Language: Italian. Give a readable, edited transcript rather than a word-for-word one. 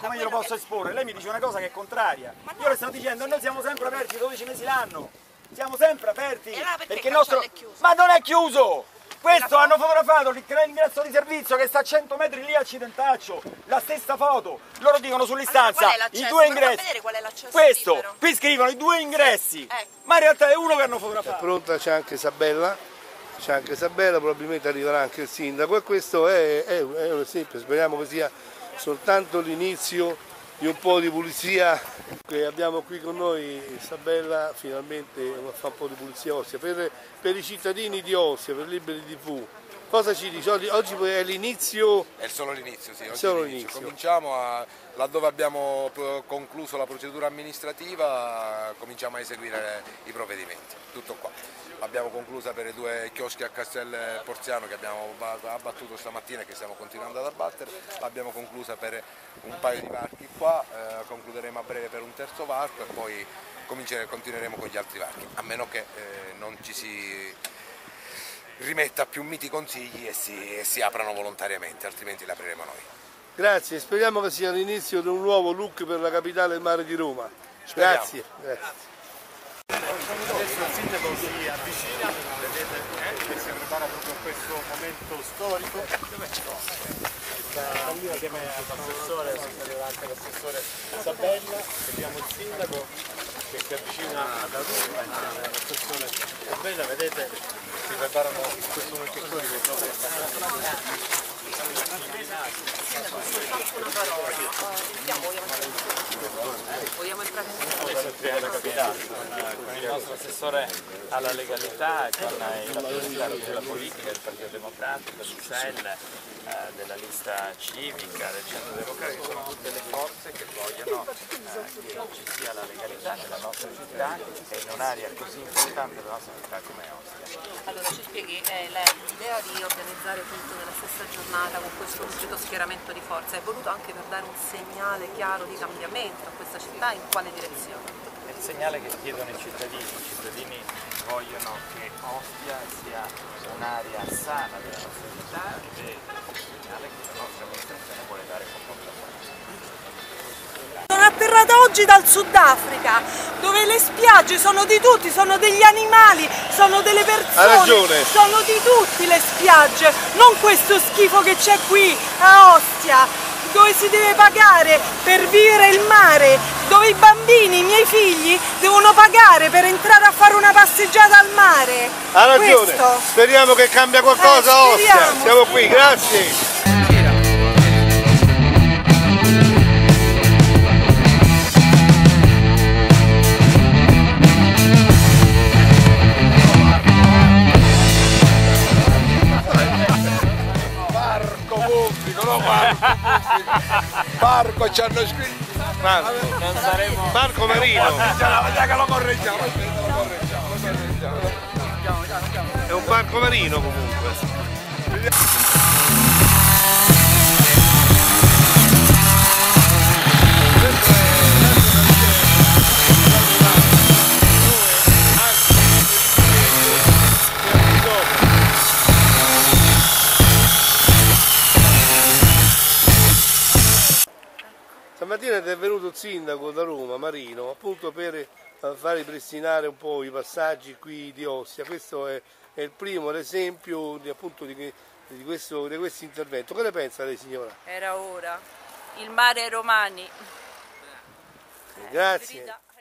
come glielo posso esporre? Lei mi dice una cosa che è contraria. Io le sto dicendo, noi siamo sempre aperti 12 mesi l'anno. Siamo sempre aperti. Perché il nostro... Ma non è chiuso! Questo hanno fotografato l'ingresso di servizio che sta a 100 metri lì al Cilentaccio, la stessa foto. Loro dicono sull'istanza i due ingressi. Questo, qui scrivono i due ingressi, ma in realtà è uno che hanno fotografato. È pronta, c'è anche Sabella, probabilmente arriverà anche il sindaco e questo è un esempio, speriamo che sia soltanto l'inizio di un po' di pulizia che abbiamo qui con noi. Sabella finalmente fa un po' di pulizia a Ostia per i cittadini di Ostia, per Liberi TV. Cosa ci dice? Oggi è l'inizio? È solo l'inizio, sì, solo l'inizio. Cominciamo laddove abbiamo concluso la procedura amministrativa, cominciamo a eseguire i provvedimenti, tutto qua. L'abbiamo conclusa per i due chioschi a Castel Porziano che abbiamo abbattuto stamattina e che stiamo continuando ad abbattere, l'abbiamo conclusa per un paio di varchi qua, concluderemo a breve per un terzo varco e poi continueremo con gli altri varchi, a meno che non ci si rimetta più miti consigli e si aprano volontariamente, altrimenti li apriremo noi. Grazie, speriamo che sia l'inizio di un nuovo look per la capitale del mare di Roma. Speriamo. Grazie. Grazie. Adesso il sindaco si avvicina, vedete che si prepara proprio a questo momento storico. Insieme all'assessore, anche l'assessore Sabella, vediamo il sindaco che si avvicina alla Roma, l'assessore Sabella, vedete si preparano in questo momento storico proprio. Vogliamo entrare con il nostro assessore alla legalità, con i rappresentanti della politica, del Partito Democratico, del SEL, della lista civica, del Centro Democratico, sono tutte le forze che vogliono che ci sia la legalità nella nostra città e in un'area così importante della nostra città come Ostia. Allora ci spieghi, l'idea di organizzare tutto nella stessa giornata con questo rigido schieramento di forza è voluto anche per dare un segnale chiaro di cambiamento a questa città, in quale direzione? È il segnale che chiedono i cittadini vogliono che Ostia sia un'area sana della nostra città ed è il segnale che la nostra amministrazione vuole dare con molta forza. Sono atterrata oggi dal Sudafrica, dove le spiagge sono di tutti, sono degli animali, sono delle persone, sono di tutti le spiagge, non questo schifo che c'è qui a Ostia, dove si deve pagare per vivere il mare, dove i bambini, i miei figli, devono pagare per entrare a fare una passeggiata al mare. Ha ragione, questo. Speriamo che cambia qualcosa a Ostia, siamo qui, grazie. Marco ci hanno scritto Marco Marino che lo correggiamo, è un parco marino comunque. Stamattina è venuto il sindaco da Roma, Marino, appunto per far ripristinare un po' i passaggi qui di Ostia. Questo è il primo esempio di questo intervento. Che ne pensa lei, signora? Era ora. Il mare Romani. Grazie.